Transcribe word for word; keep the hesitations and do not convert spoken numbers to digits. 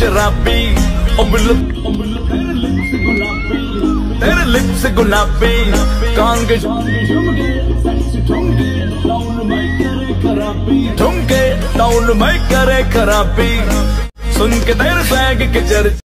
शराबी, ओ बिल्लो तेरे लिप्स गुलाबी, कान के ठुमके टाउन में करे खराबी, सुन के तेरे सैग के चर्चा